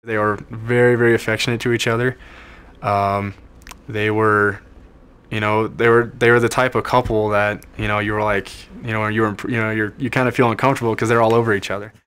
They were very, very affectionate to each other. They were, they were the type of couple that, you were like, you were, you kind of feel uncomfortable because they're all over each other.